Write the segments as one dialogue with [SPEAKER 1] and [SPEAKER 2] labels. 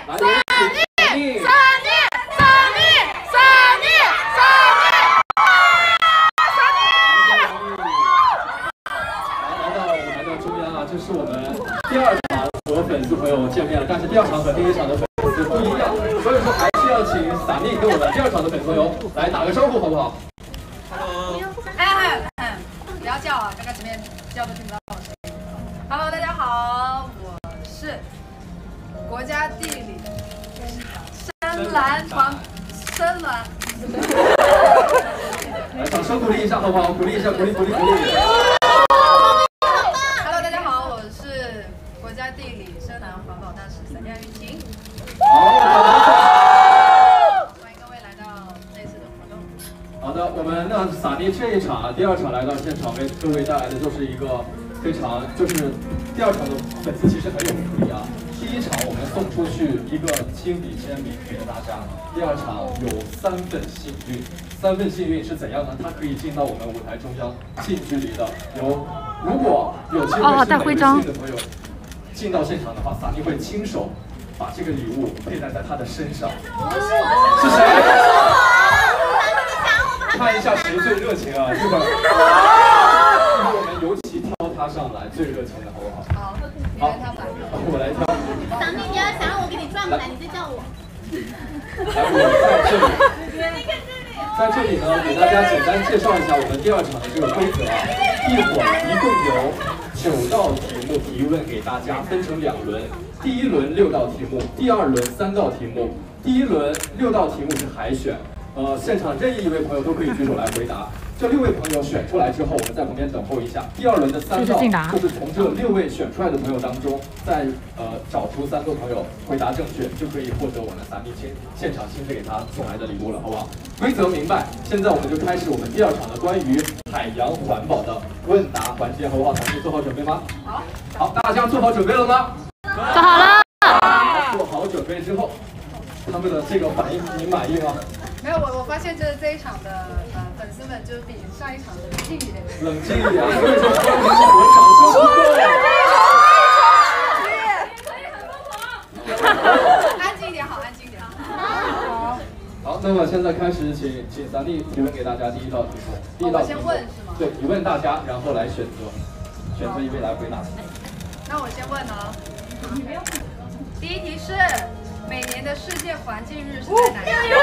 [SPEAKER 1] 来，有请
[SPEAKER 2] 撒尼。
[SPEAKER 1] 来到中央啊，这是我们第二场和粉丝朋友见面了，但是第二场和第一场的粉丝不一样，所以说还是要请撒尼跟我们第二场的粉丝朋友来打个招呼，好不好
[SPEAKER 2] ？Hello。不要叫啊，刚刚前面叫都听不到我声音。Hello， 大家好，我是国家地理深蓝。
[SPEAKER 1] 来，掌声鼓励一下，好不好？鼓励一下，鼓励。
[SPEAKER 2] Hello， 大家好，我是国家地理深蓝环保大使伞亚玉琴。欢迎各位来到这次的活动。
[SPEAKER 1] 好的，我们那撒尼这一场第二场来到现场，为各位带来的就是一个非常第二场的粉丝其实很有福利啊。第一场我们送出去一个亲笔签名给大家，第二场有3份幸运，3份幸运是怎样呢？它可以进到我们舞台中央近距离的，如果有机会是每位幸运的朋友进到现场的话，撒尼会亲手把这个礼物佩戴在他的身上。是谁？看一下谁最热情啊！一会儿我们尤其挑他上来最热情的，好不好？好，我来挑。
[SPEAKER 3] 小妮，你要想让我给你转过来，你再叫我。
[SPEAKER 1] 来，我在这里呢，给大家简单介绍一下我们第二场的这个规则啊。一会儿一共有9道题目提问给大家，分成2轮。第一轮6道题目，第二轮3道题目。第一轮6道题目是海选，现场任意一位朋友都可以举手来回答。这6位朋友选出来之后，我们在旁边等候一下。第二轮的3道就是从这6位选出来的朋友当中，再找出3个朋友回答正确，就可以获得我们撒尼现场亲自给他送来的礼物了，好不好？规则明白，现在我们就开始我们第二场的关于海洋环保的问答环节，好不好？撒尼做好准备吗？好，大家做好准备了吗？
[SPEAKER 4] 做好了。
[SPEAKER 1] 做好准备之后，他们的这个反应你满意吗？
[SPEAKER 2] 没有，我发现就是这一场的粉丝们就比上一场冷静一点。
[SPEAKER 1] 冷静一点，所以说我掌声不够。
[SPEAKER 2] 安静一点好，安静一点。
[SPEAKER 1] 好，那么现在开始，请撒尼提问给大家第一道题目。第一道题目，
[SPEAKER 2] 我先问是吗？
[SPEAKER 1] 对，你问大家，然后来选择一位来回答。
[SPEAKER 2] 那我先问哦。第一题是每年的世界环境日是在哪一天？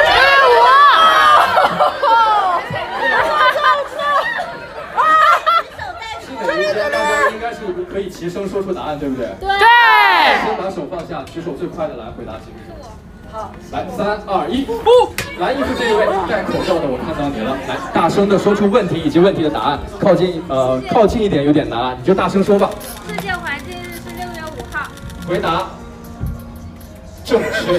[SPEAKER 1] 是哪一天？大家应该是可以齐声说出答案，对不对？
[SPEAKER 4] 对。
[SPEAKER 1] 先把手放下，举手最快的来回答题目。
[SPEAKER 2] 好，
[SPEAKER 1] 来，3、2、1，不！蓝衣服这一位戴口罩的，我看到你了。来，大声的说出问题以及问题的答案。靠近一点有点难，你就大声说吧。
[SPEAKER 3] 世界环境日是6月5号。
[SPEAKER 1] 回答正确。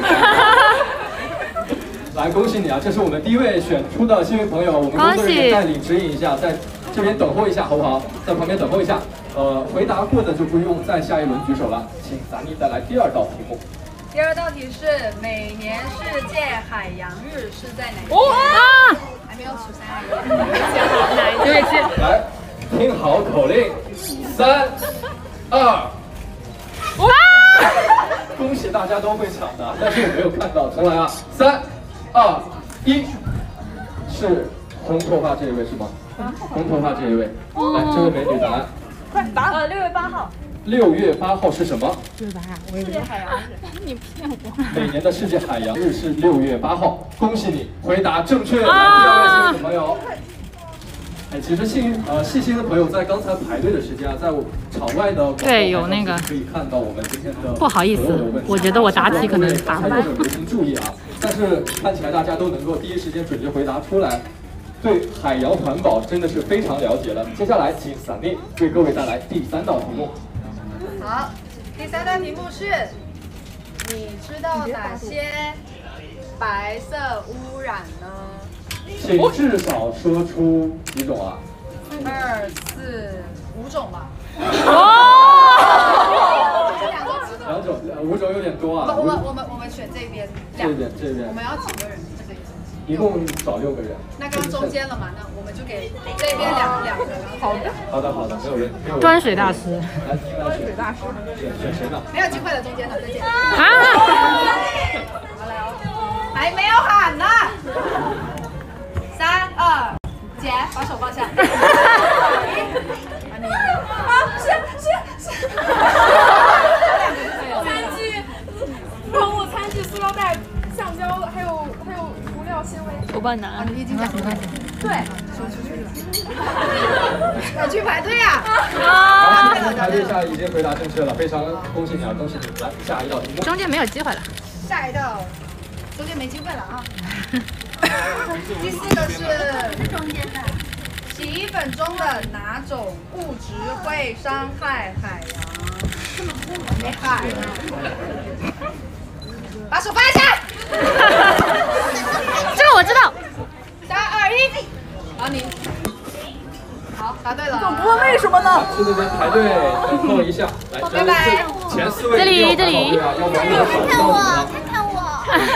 [SPEAKER 1] 来，恭喜你啊！这是我们第一位选出的幸运朋友，我们工作人员带领指引一下，在这边等候一下，好不好？在旁边等候一下。回答过的就不用再下一轮举手了，请撒尼再来第2道题目。
[SPEAKER 2] 第2道题是每年世界海洋日是在哪一天？还没有数3、2、1。
[SPEAKER 1] 来，听好口令，3、2。恭喜大家都会抢的，但是我没有看到，重来啊！3、2、1，是红头发这一位是吗？红头发这一位，来，这位美女答案。
[SPEAKER 3] 快答！6月8号。
[SPEAKER 1] 6月8号是什么？
[SPEAKER 3] 世界海洋日。你骗我！
[SPEAKER 1] 每年的世界海洋日是6月8号，恭喜你，回答正确。来，第2位幸运的朋友。其实细心的朋友在刚才排队的时间啊，在场外的
[SPEAKER 4] 对有那个
[SPEAKER 1] 可以看到我们今天的
[SPEAKER 4] 不好意思，我觉得我答题可能答不来。
[SPEAKER 1] 请注意啊！但是看起来大家都能够第一时间准确回答出来，对海洋环保真的是非常了解了。接下来请撒尼为各位带来第3道题目。
[SPEAKER 2] 好，第3道题目是：你知道哪些白色污染呢？
[SPEAKER 1] 请至少说出几种啊
[SPEAKER 2] ？2、4、5种吧。
[SPEAKER 1] 2种，5种有点多啊。
[SPEAKER 2] 我们选这边。
[SPEAKER 1] 这边。
[SPEAKER 2] 我们要几个人？
[SPEAKER 1] 一共找6个人。
[SPEAKER 2] 那刚中间了嘛？那我们就给这边两个。
[SPEAKER 1] 好的，没有人。
[SPEAKER 4] 端水大师。
[SPEAKER 1] 来，端水大师。选谁呢？
[SPEAKER 2] 没有机会了，中间的再见。
[SPEAKER 4] 啊！
[SPEAKER 2] 还没有喊呢。3、2，姐，把手放下。
[SPEAKER 3] 餐具，购物餐具、塑料袋、橡胶，还有涂料纤维。
[SPEAKER 4] 我帮你拿。
[SPEAKER 2] 你已经讲了。对，出去了。要去排队呀！
[SPEAKER 1] 好，现在排队下已经回答正确了，非常恭喜你啊，恭喜你！来，下一道题目。
[SPEAKER 4] 中间没有机会了。
[SPEAKER 2] 下一道，中间没机会了啊。第4个是
[SPEAKER 3] 中间的。
[SPEAKER 2] 洗衣粉中的哪种物质会伤害海洋？没海呢。把手放下。
[SPEAKER 4] 这个我知道。
[SPEAKER 2] 3、2、1，好你。好，答对了。
[SPEAKER 3] 怎么不问为什么呢？
[SPEAKER 1] 去那边排队等候一下。来，
[SPEAKER 2] 拜拜。
[SPEAKER 1] 前4位
[SPEAKER 4] 这里这里。
[SPEAKER 1] 要不然要手到你了。
[SPEAKER 3] 看我。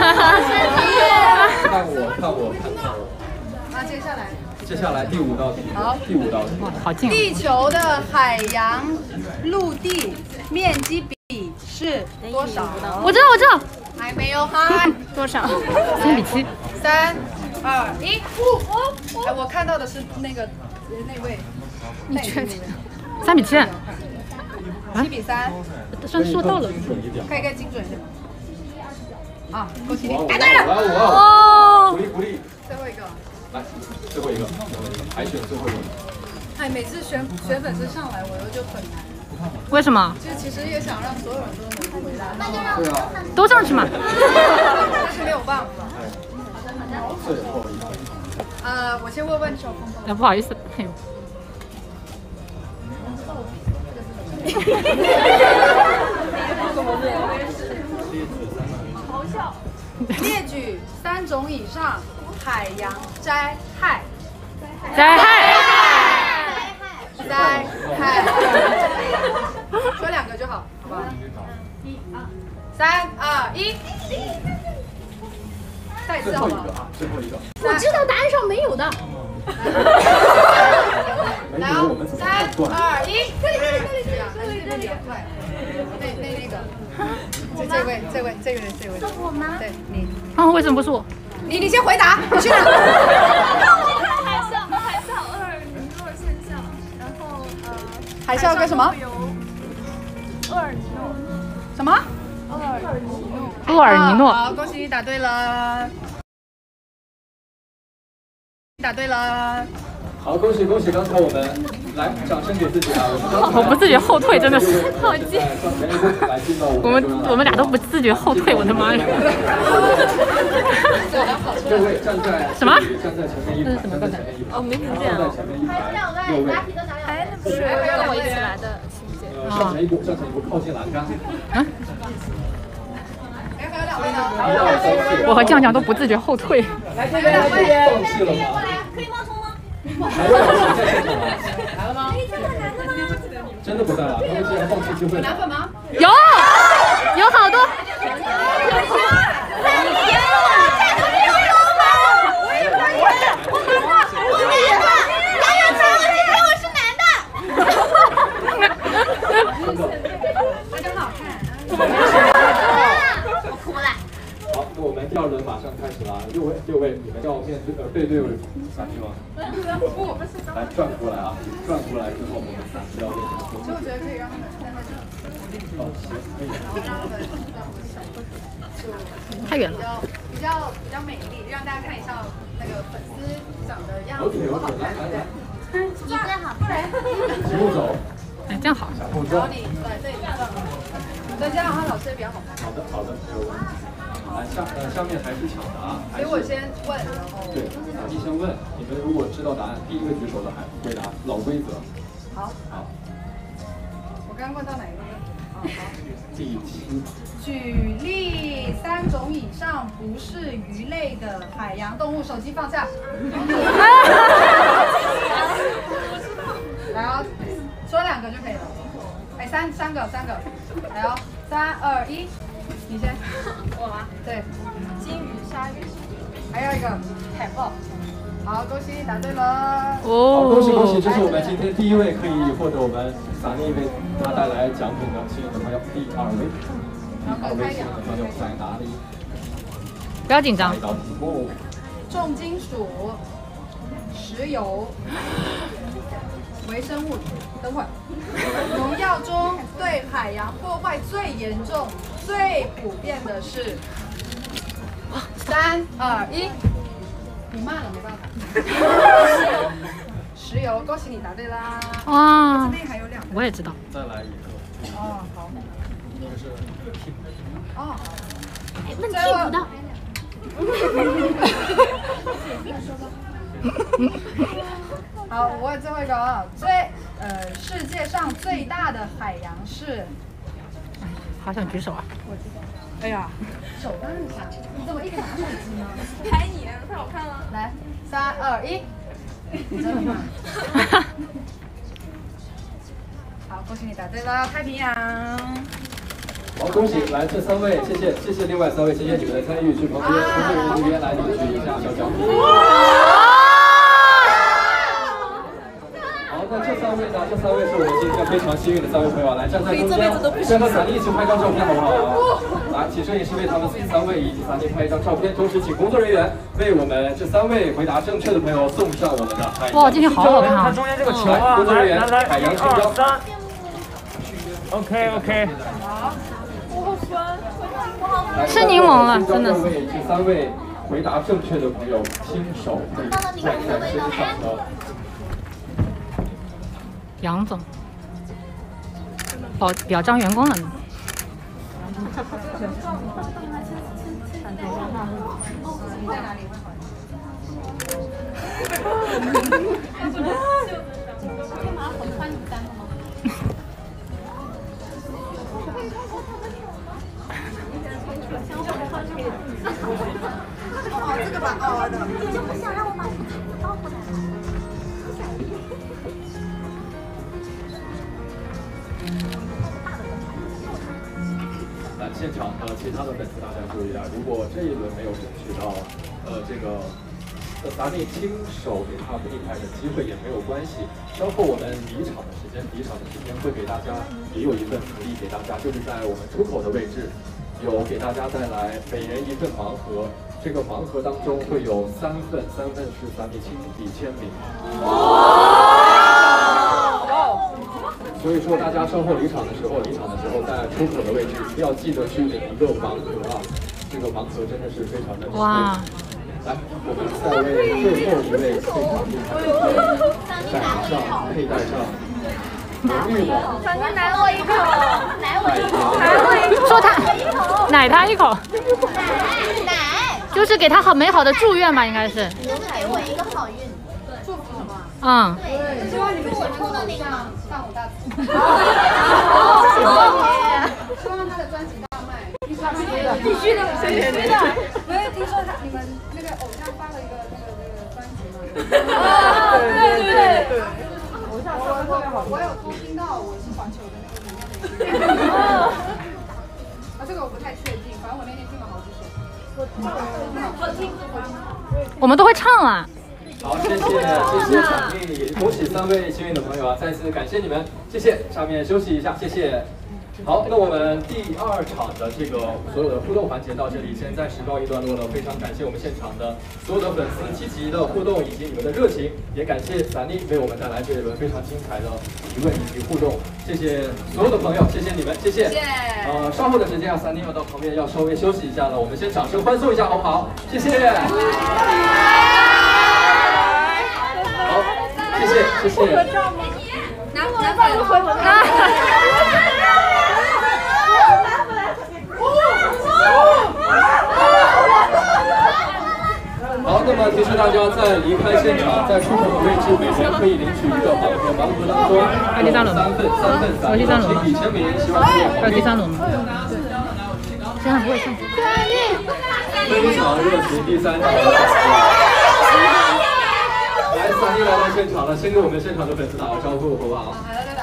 [SPEAKER 1] 看我。
[SPEAKER 2] 那
[SPEAKER 1] 接下来第5道题。
[SPEAKER 2] 好，
[SPEAKER 1] 第5道题。
[SPEAKER 4] 哇，好近。
[SPEAKER 2] 地球的海洋陆地面积比是多少？
[SPEAKER 4] 我知道。
[SPEAKER 2] 还没有喊。
[SPEAKER 4] 多少？3比7。
[SPEAKER 2] 3、2、1，哎，我看到的是那位。
[SPEAKER 4] 你确定？3比7。
[SPEAKER 2] 7比3。
[SPEAKER 4] 算说到了。
[SPEAKER 2] 可以精准一点。啊，恭喜你，
[SPEAKER 1] 答
[SPEAKER 2] 对了。
[SPEAKER 4] 哦。
[SPEAKER 1] 鼓励。
[SPEAKER 2] 最后一个。
[SPEAKER 1] 来，最后一个，海选最后一个。
[SPEAKER 2] 哎，每次选粉丝上来，我就很难。
[SPEAKER 4] 为什么？
[SPEAKER 2] 就其实也想让所有人都能回答到。
[SPEAKER 1] 对啊。
[SPEAKER 4] 都上去嘛。
[SPEAKER 2] 但是没有办法。
[SPEAKER 1] 最后一个。
[SPEAKER 2] 我先问小峰。
[SPEAKER 4] 不好意思，哎呦。
[SPEAKER 3] 好笑。
[SPEAKER 2] 列举3种以上海洋灾害。
[SPEAKER 4] 灾害。
[SPEAKER 2] 说2个就好，好不好？3、2、1，再一次好吗？
[SPEAKER 1] 最后一个。
[SPEAKER 3] 我知道答案上没有的。
[SPEAKER 2] 来哦，3、2、1，这里，那个，这位，
[SPEAKER 3] 是我吗？
[SPEAKER 2] 对你。
[SPEAKER 4] 啊，为什么不是我？
[SPEAKER 2] 你先回答，你去哪？
[SPEAKER 3] 海啸厄尔尼诺现象，然后
[SPEAKER 2] 海啸跟什么？
[SPEAKER 3] 厄尔尼诺。
[SPEAKER 2] 什么？
[SPEAKER 4] 厄尔尼诺。
[SPEAKER 2] 好，恭喜你答对了。
[SPEAKER 1] 好，恭喜！刚才我们来掌声给自己啊！
[SPEAKER 4] 我不自觉后退，真的是。
[SPEAKER 1] 好近。
[SPEAKER 4] 我们俩都不自觉后退，我的妈呀！
[SPEAKER 1] 各位站在
[SPEAKER 4] 什么？
[SPEAKER 1] 站在前面一排。
[SPEAKER 4] 哦，没听见。
[SPEAKER 1] 站在前面一排。6位。
[SPEAKER 3] 哎，那不是跟我一起来的欣姐。
[SPEAKER 1] 上前一步，靠近栏杆。
[SPEAKER 2] 还有2位呢。
[SPEAKER 1] 1、2、3、4。
[SPEAKER 4] 我和酱酱都不自觉后退。
[SPEAKER 1] 来这边，放弃了吗？
[SPEAKER 3] 可以冒充吗？
[SPEAKER 1] 还有2位在现场吗？
[SPEAKER 2] 来了吗？
[SPEAKER 1] 真的不在了，他们竟然放弃机会了。
[SPEAKER 2] 男粉吗？
[SPEAKER 4] 有好多。
[SPEAKER 1] 好，那我们第2轮马上开始了。6位，你们要背对3名吗？来转过来啊，转过来之后我们3要练什么？
[SPEAKER 2] 其实我觉得可以让他们站在这里。
[SPEAKER 1] 哦，行，可以。
[SPEAKER 2] 然后让他们
[SPEAKER 4] 太远了。
[SPEAKER 2] 比较美丽，让大家看一下那个粉丝长的样子多好看，对不对？
[SPEAKER 3] 你最好看。
[SPEAKER 1] 齐步走。
[SPEAKER 4] 哎，这样好。
[SPEAKER 2] 然后你对你转，再加上他老师也比较好看。
[SPEAKER 1] 好的，没有问题。来下面还是抢答，
[SPEAKER 2] 所以我先问，然后
[SPEAKER 1] 对，你先问，你们如果知道答案，第一个举手的还回答，老规则。
[SPEAKER 2] 好。我刚问到哪一个？好。
[SPEAKER 1] 第7。
[SPEAKER 2] 举例3种以上不是鱼类的海洋动物，手机放下。来哦，说2个就可以了。哎，三个。来哦，3、2、1，你先。我吗？对。金鱼、鲨鱼。还有一个海豹。好，恭喜你答对了。
[SPEAKER 1] 好，恭喜！这是我们今天第1位可以获得我们萨尼为他带来奖品的幸运的朋友，第2位。2位幸运的朋友在哪里？
[SPEAKER 4] 不要紧张。
[SPEAKER 1] 下一道题目，
[SPEAKER 2] 重金属、石油、微生物，等会儿，农药中对海洋破坏最严重、最普遍的是？3、2、1，你慢了没办法。石油，恭喜你答对啦！
[SPEAKER 4] 哇，
[SPEAKER 2] 这边还有2个。
[SPEAKER 4] 我也知道。
[SPEAKER 1] 再来一个。
[SPEAKER 2] 哦，好。
[SPEAKER 1] 这个是替补。
[SPEAKER 2] 哦，
[SPEAKER 4] 问替补的。
[SPEAKER 2] 好，我问最后一个啊，世界上最大的海洋是？
[SPEAKER 4] 好想举手啊！
[SPEAKER 2] 我知道。哎呀，手放下，你怎么一直拿手机呢？
[SPEAKER 3] 拍你，太好看了。
[SPEAKER 2] 来，3、2、1，你真的吗？好，恭喜你答对了，太平洋。
[SPEAKER 1] 好，恭喜来这3位，谢谢另外3位，谢谢你们的参与，去旁边工作人员来领取一下小奖品。好，那这3位呢？这3位是我们今天非常幸运的3位朋友，来站在中间，先和闪妮一起拍张照片好不好？来，请摄影师为他们3位以及闪妮拍一张照片，同时请工作人员为我们这3位回答正确的朋友送上我们的海洋。
[SPEAKER 4] 哇，今天好好看啊！
[SPEAKER 5] 中间这个球啊，
[SPEAKER 1] 工作人员，海洋
[SPEAKER 5] 1、
[SPEAKER 1] 勋章。
[SPEAKER 5] 2、3。OK。
[SPEAKER 4] 吃柠檬了，真的是。
[SPEAKER 1] 为这3位回答正确的朋友亲手会戴在身上的。
[SPEAKER 4] 杨总，表彰员工了呢。
[SPEAKER 2] 你在哪里？干嘛？我穿你3个吗？哦，这个吧，哦，你就不想让我把衣服倒回来？
[SPEAKER 1] 那现场的其他的粉丝大家注意啊，如果这一轮没有争取到这个达内亲手给他立牌的机会也没有关系，稍后我们离场的时间会给大家也有一份福利给大家，就是在我们出口的位置。有给大家带来每人1份盲盒，这个盲盒当中会有3份是达内亲笔签名。所以说大家稍后离场的时候，在出口的位置一定要记得去领一个盲盒啊！这个盲盒真的是非常的
[SPEAKER 4] 哇！
[SPEAKER 1] 来，我们再为最后一位非常厉害的戴上佩戴上。荣誉的，
[SPEAKER 3] 反正奶我一口，奶我一口，
[SPEAKER 4] 说他奶他一口，
[SPEAKER 3] 奶，
[SPEAKER 4] 就是给他好美好的祝愿吧，应该是。
[SPEAKER 3] 就是给我一个好运，
[SPEAKER 2] 祝福什么？
[SPEAKER 4] 嗯。
[SPEAKER 2] 对，希望你们喜欢的偶像上午大紫。希望他的专辑大卖，必须的，因为听说你们那个偶像发了一个专辑嘛。对。我有偷听到我是环球的那个里面的一个。这个我不太确定，反正我那天听了好几首。我听。
[SPEAKER 4] 我们都会唱啊。
[SPEAKER 1] 好，谢谢场地，也恭喜3位幸运的朋友啊！再次感谢你们，谢谢。下面休息一下，谢谢。好，那我们第2场的这个所有的互动环节到这里先暂时告一段落了。非常感谢我们现场的所有的粉丝积极的互动以及你们的热情，也感谢闪妮为我们带来这一轮非常精彩的提问以及互动。谢谢所有的朋友，谢谢你们，谢谢。稍后的时间啊，闪妮要到旁边要稍微休息一下了，我们先掌声欢送一下好不好？谢谢。好，谢谢。
[SPEAKER 3] 拿回我
[SPEAKER 1] 好，那么提示大家在离开现场，在出口的位置，每人可以领取一个盲盒，盲盒当中有3份亲笔签名，希望各位
[SPEAKER 4] 还有第3轮吗？对，现在不会唱。
[SPEAKER 1] 非常热情，第3场。来，3妮来到现场了，先跟我们现场的粉丝打个招呼，好不好？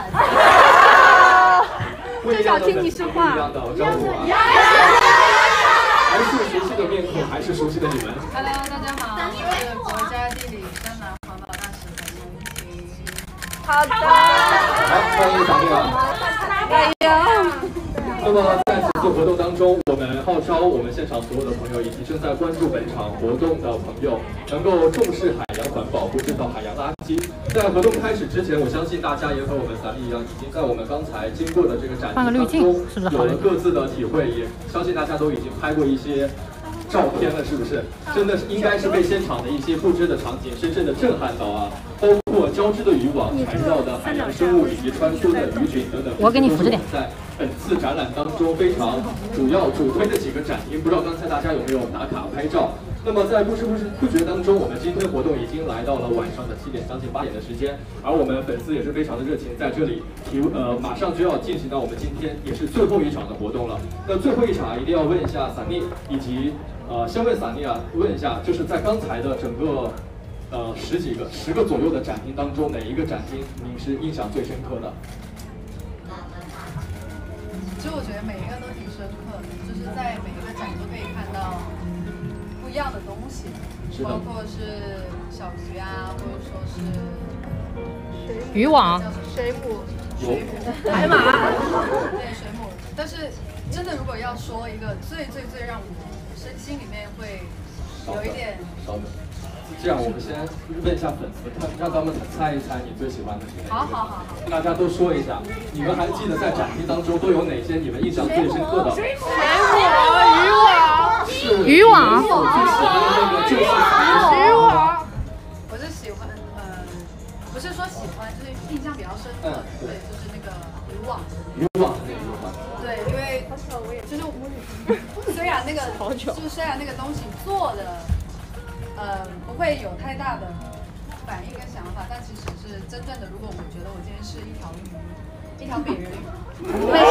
[SPEAKER 1] 不一样的粉丝，不一样的招呼啊！还是熟悉的面孔，还是熟悉的你们。
[SPEAKER 2] Hello， 大家好，我是国家地理江南环保大使陈梦婷。
[SPEAKER 3] 好的。
[SPEAKER 1] 好，欢迎闪妮啊！
[SPEAKER 3] 哎呀。
[SPEAKER 1] 那么在此次活动当当中，我们号召我们现场所有的朋友以及正在关注本场活动的朋友，能够重视海洋环保，不制造海洋垃圾。在活动开始之前，我相信大家也和我们咱们一样，已经在我们刚才经过的这个展厅当中有了各自的体会，也相信大家都已经拍过一些照片了，是不是？真的是应该是被现场的一些布置的场景深深的震撼到啊！包括交织的渔网、缠绕的海洋生物以及穿梭的鱼群等等，
[SPEAKER 4] 我给你扶着点。
[SPEAKER 1] 在本次展览当中非常主推的几个展厅，不知道刚才大家有没有打卡拍照？那么在不知不觉当中，我们今天活动已经来到了晚上的7点，将近8点的时间，而我们粉丝也是非常的热情，在这里马上就要进行到我们今天也是最后一场的活动了。那最后一场一定要问一下萨尼以及先问萨尼啊，问一下，就是在刚才的整个10个左右的展厅当中，哪一个展厅您是印象最深刻的？
[SPEAKER 2] 其实我觉得每一个都挺深刻的，就是在每一个展都可以看到不一样的东西，包括是小鱼啊，或者说是
[SPEAKER 4] 渔网、
[SPEAKER 3] 水母、
[SPEAKER 2] 海马，对，水母。但是真的如果要说一个最让我心里面会有一点
[SPEAKER 1] 稍等。这样，我们先问一下粉丝，让他们猜一猜你最喜欢的是哪个？好。大家都说一下，你们还记得在展厅当中都有哪些你们印象最深刻的？
[SPEAKER 3] 水网、
[SPEAKER 4] 渔网。
[SPEAKER 1] 我最喜欢的那个就是
[SPEAKER 3] 渔网。
[SPEAKER 2] 我是喜欢，不是说喜欢，就是印象比较深刻的，对，就是那个渔网。
[SPEAKER 1] 渔网的那个吗？
[SPEAKER 2] 对，因为就是虽然那个东西做的。不会有太大的反应跟想法，但其实是真正的。如果我觉得我今天是一条鱼，一条美人鱼，美人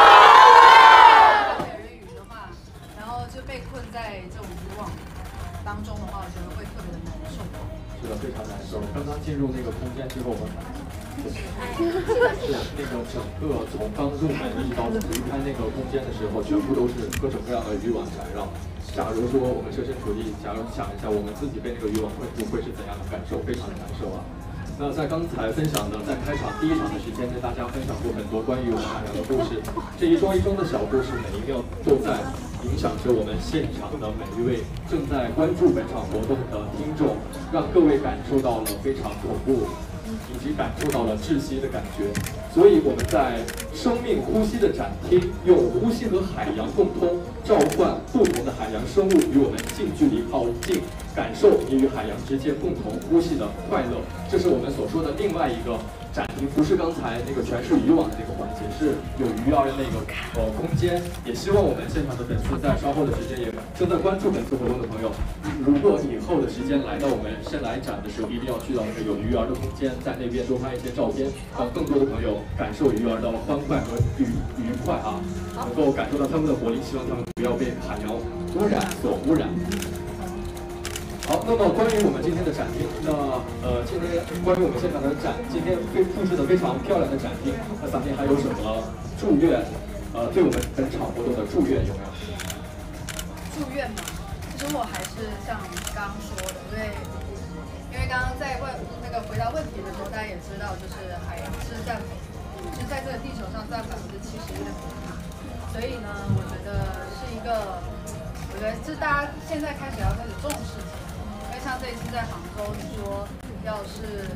[SPEAKER 2] 鱼的话，然后就被困在这种渔网当中的话，我觉得会特别的难受。
[SPEAKER 1] 是的，非常难受。刚刚进入那个空间之后，我们是那个整个从刚入门一直到离开那个空间的时候，全部都是各种各样的渔网缠绕。假如说我们设身处地，假如想一下我们自己被那个渔网困住会是怎样的感受，非常的难受啊。那在刚才分享的，在开场第一场的时间跟大家分享过很多关于我们海洋的故事，这一桩一桩的小故事，每一秒都在影响着我们现场的每一位正在关注本场活动的听众，让各位感受到了非常恐怖，以及感受到了窒息的感觉。所以我们在生命呼吸的展厅，用呼吸和海洋共通，召唤不同的海洋生物与我们近距离靠近，感受你与海洋之间共同呼吸的快乐。这是我们所说的另外一个展厅，不是刚才那个全是渔网的那个环节，是有鱼儿的那个空间。也希望我们现场的粉丝在稍后的时间，也正在关注本次活动的朋友，如果以后的时间来到我们先来展的时候，一定要去到那个有鱼儿的空间，在那边多拍一些照片，让更多的朋友感受鱼儿的欢快和愉快啊，能够感受到他们的活力，希望他们不要被海洋污染所污染。好，那么关于我们今天的展厅，今天关于我们现场的展，今天布置的非常漂亮的展厅，那咱们还有什么祝愿？对我们本场活动的祝愿有没有？
[SPEAKER 2] 祝愿嘛，其实我还是像刚刚说的，因为刚刚在回答问题的时候，大家也知道，就是海洋是在这个地球上占71%的比例，所以呢，我觉得是一个，我觉得是大家现在开始要开始重视起来。因为像这一次在杭州，你说要是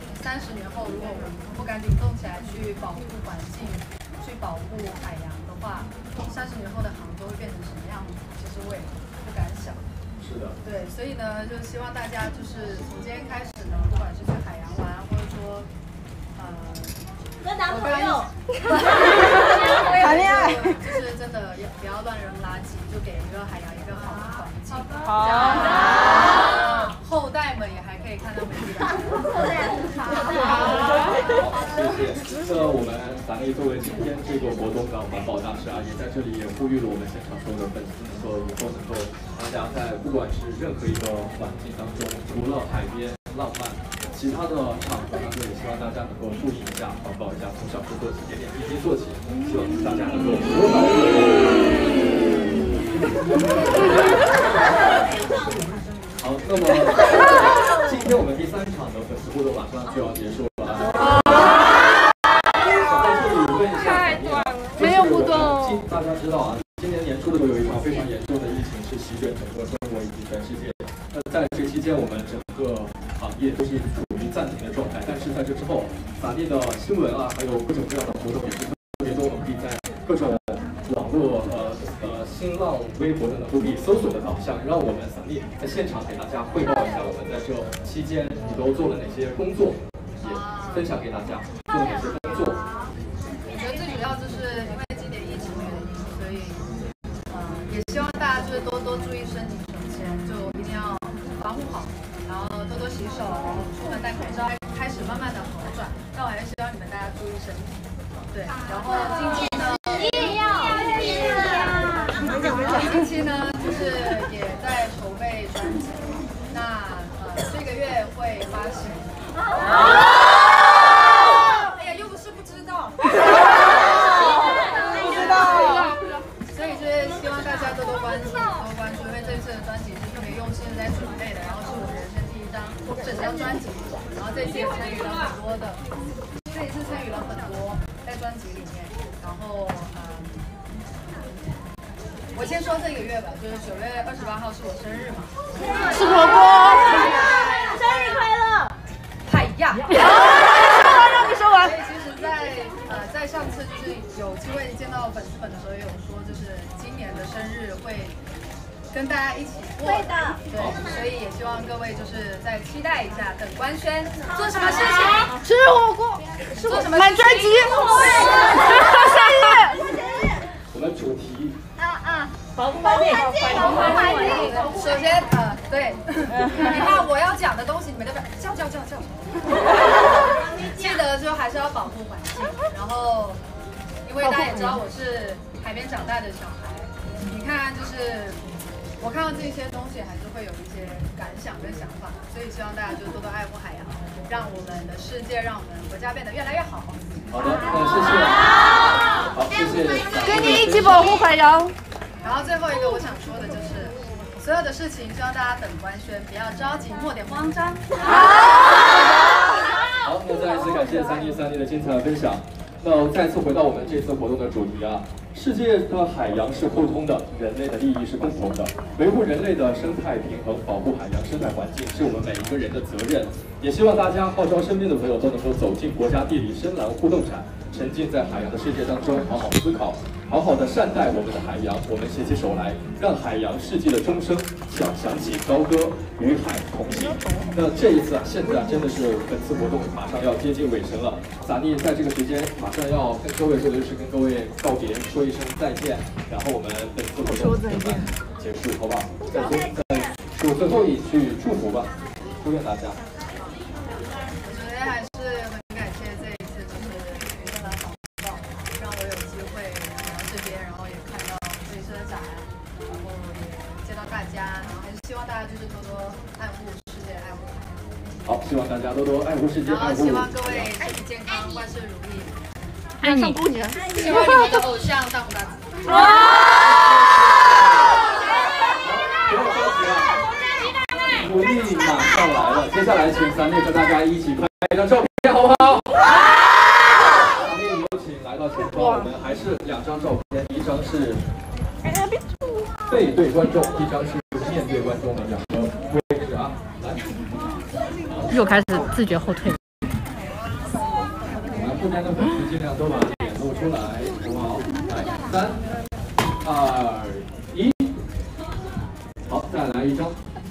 [SPEAKER 2] 30年后，如果我们不赶紧动起来去保护环境、去保护海洋的话，30年后的杭州会变成什么样子？其实我也不敢想。
[SPEAKER 1] 是的。对，
[SPEAKER 2] 所以呢，就希望大家就是从今天开始呢，不管是去海洋玩，或者说
[SPEAKER 3] 跟男朋友
[SPEAKER 2] 谈恋爱，就是真的也不要乱扔垃圾，就给一个海洋一个好的环境。好的。后代们也还可以看到美丽的海洋。
[SPEAKER 1] 好，谢谢。那我们咱们作为今天这个活动的环保大使啊，也在这里也呼吁了我们现场所有的粉丝能够以后能够大家在不管是任何一个环境当中，除了海边浪漫，其他的场合当中也希望大家能够注意一下环保一下，从小事做起，点点滴滴做起，希望大家能够多保好，那么今天我们第3场的粉丝互动马上就要结束了。想在这里问一下，
[SPEAKER 3] 没有互动。
[SPEAKER 1] 大家知道啊，今年年初是席卷整个中国以及全世界。那在这期间，我们整个行业都是处于暂停的状态，但是在这之后，法律的新闻啊，还有各种各样的活动也是特别多，我们可以在各种网络新浪微博等等都可以搜索得到。想让我们法律在现场给大家汇报一下，我们在这期间你都做了哪些工作，也分享给大家做了哪些工作。
[SPEAKER 2] 我觉得最主要就是因为今年疫情的原因，所以也希望大家就是多多注意身体首先，就一定要防护好，然后多多洗手，出门戴口罩，开始慢慢的好转。但我还是希望你们大家注意身体。对，然后近期呢，近期呢就是也在筹备专辑，那这个月会发行。哎呀，又不是不知道。所以就是希望大家多多关注，因为这次的专辑是特别用心的在准备的，然后是我人生第一张整张专辑，然后这次也参与了很多的，这一次参与了很多在专辑里面，然后我先说这个月吧，就是9月28号是我生日嘛，
[SPEAKER 3] 吃火锅，生日快乐！
[SPEAKER 2] 嗨呀！
[SPEAKER 3] 让你说完。
[SPEAKER 2] 所以其实在上次就是有机会见到粉丝们的时候，也有说就是今年的生日会跟大家一起过。对的。对，所以也希望各位就是再期待一下，等官宣做什么事情？
[SPEAKER 3] 吃火锅，
[SPEAKER 2] 做什么？
[SPEAKER 3] 买专辑，生日。
[SPEAKER 1] 我们主题。
[SPEAKER 3] 保护环境。
[SPEAKER 2] 首先对，你看我要讲的东西，你们都叫。记得就还是要保护环境，然后因为大家也知道我是海边长大的小孩，你看就是我看到这些东西还是会有一些感想跟想法，所以希望大家就多多爱护海洋，让我们的世界，让我们国家变得越来越好。
[SPEAKER 1] 好的，谢谢。好，谢谢。
[SPEAKER 3] 跟你一起保护海洋。
[SPEAKER 2] 然后最后一个我想说的就是，所有的事情希望大家等官宣，不要着急，莫点慌张。
[SPEAKER 1] 好，那再一次感谢3D的精彩分享。那再次回到我们这次活动的主题啊，世界的海洋是互通的，人类的利益是共同的，维护人类的生态平衡，保护海洋生态环境是我们每一个人的责任。也希望大家号召身边的朋友都能够走进国家地理深蓝互动展，沉浸在海洋的世界当中，好好思考，好好的善待我们的海洋。我们携起手来，让海洋世纪的钟声响起高歌，与海同行。那这一次现在真的是本次活动马上要接近尾声了，萨尼在这个时间马上要跟各位说的就是跟各位告别，说一声再见，然后我们本次活动结束，好不好？再说最后一句祝福吧，祝愿大家。
[SPEAKER 2] 我觉得还是很感谢这一次就是女生的好报，让我有机会来到这边，然后也看到这一次的展，然后也见到大家，然后还是希望大家就是多多爱护世界，爱护海洋。
[SPEAKER 1] 好，希望大家多多爱护世界，
[SPEAKER 2] 然后希望各位身体健康，万事如意。
[SPEAKER 3] 爱你，姑娘。
[SPEAKER 2] 希望你们的偶像大红大紫。
[SPEAKER 1] 不要着急啊，福利马上来了。接下来请3弟和大家一起拍一张照片，好不好？3弟有请来到前方，我们还是2张照片，一张是背对观众，一张是面对观众的2个位置啊。来，
[SPEAKER 4] 又开始自觉后退。
[SPEAKER 1] 我们后面的粉丝尽量都把脸露出来，好不好？来，3、2、1，好，再来一张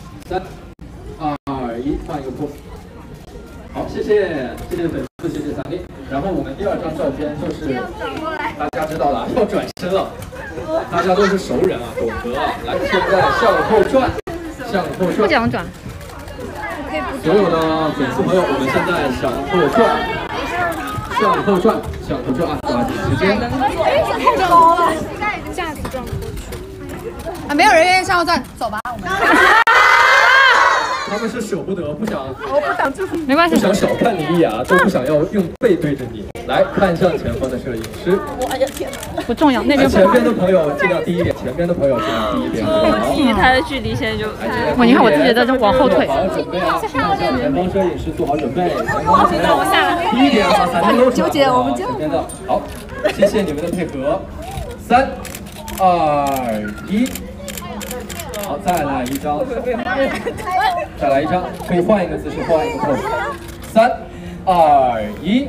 [SPEAKER 1] ，3、2、1，换一个 pose。好，谢谢粉丝，谢谢3弟。然后我们第2张照片就是大家知道了，要转身了，大家都是熟人啊，懂得啊。来，现在向后转，向后转。
[SPEAKER 4] 不讲转。
[SPEAKER 1] 所有的粉丝朋友，我们现在向后转，向后转，向后转啊！抓紧时间。
[SPEAKER 3] 太高了，架子转过去。
[SPEAKER 2] 啊，没有人愿意向后转，走吧，我们。
[SPEAKER 1] 他们是舍不得，不想，
[SPEAKER 3] 我不想，就是
[SPEAKER 4] 没关系，
[SPEAKER 1] 不想小看你一眼啊，都不想要用背对着你。来看向前方的摄影师。
[SPEAKER 3] 我的天哪！
[SPEAKER 4] 不重要，那边
[SPEAKER 1] 前边的朋友尽量低一点，前边的朋友尽量低一点。
[SPEAKER 5] 离他的距离现在就
[SPEAKER 4] 我你看我自己在这往后退。
[SPEAKER 1] 好好准备啊！向前方摄影师做好准备。前方的朋友低一点啊，把3人都纠结，我们前边的好，谢谢你们的配合。3、2、1。 好，再来一张，再来一张，可以换一个姿势，换一个 pose。3、2、1，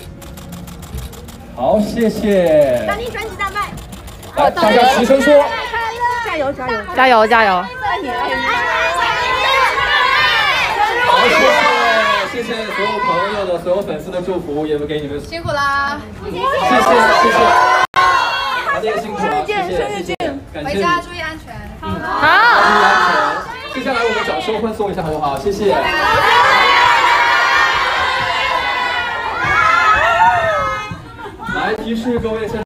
[SPEAKER 1] 好，谢谢。
[SPEAKER 6] 大力专辑大卖。
[SPEAKER 1] 来，大家齐声说。
[SPEAKER 6] 加油加油
[SPEAKER 4] 加油加油！
[SPEAKER 6] 爱你爱你。
[SPEAKER 1] 好，谢谢所有朋友的所有粉丝的祝福，也给你们
[SPEAKER 2] 辛苦啦！
[SPEAKER 1] 谢谢。大家辛苦了，谢谢，感谢。
[SPEAKER 2] 回家注意安全。
[SPEAKER 1] 注意安全。接下来我们掌声欢送一下好不好？谢谢。来提示各位。